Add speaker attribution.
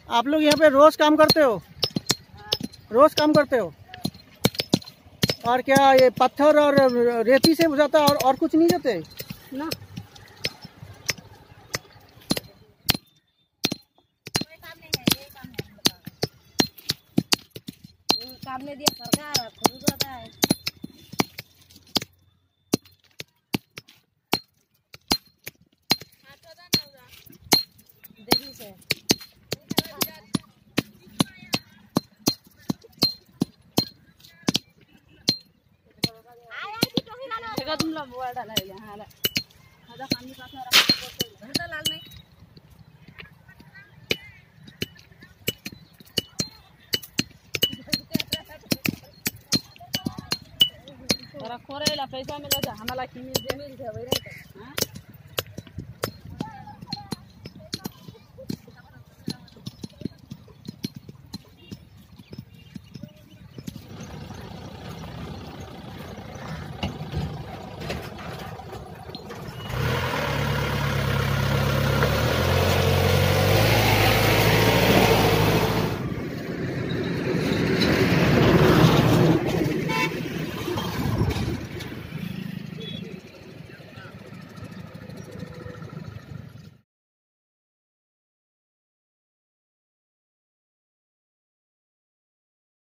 Speaker 1: आप लोग यहाँ पे रोज काम करते हो? रोज काम करते हो? और क्या ये पत्थर और रेती से बुझाता और कुछ नहीं देते
Speaker 2: ना? कोई काम नहीं है, ये काम है हम लोग का। काम नहीं दिया सरकार, खुद रहता है। देखिए से तुम लोग मोबाइल डाला है यहाँ ला आधा पानी पास में रखा घर लाल नहीं तेरा खोरे ला पैसा मिला था हमारा की मिल दे मिल है वही रहता हां